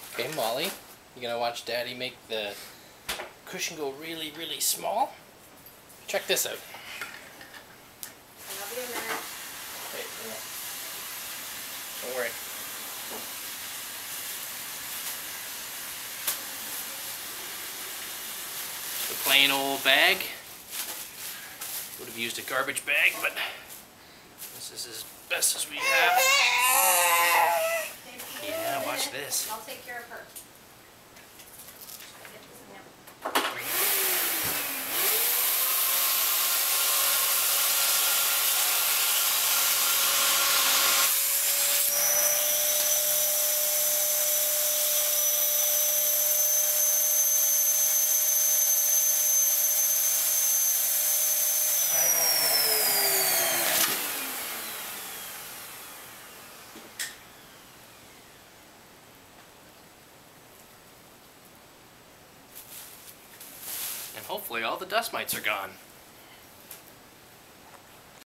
Okay, Molly, you gonna watch Daddy make the cushion go really, really small? Check this out. I'll be a minute. Hey, don't worry. Just a plain old bag. Would have used a garbage bag, but this is as best as we have. Yeah, watch this. I'll take care of her. And hopefully all the dust mites are gone.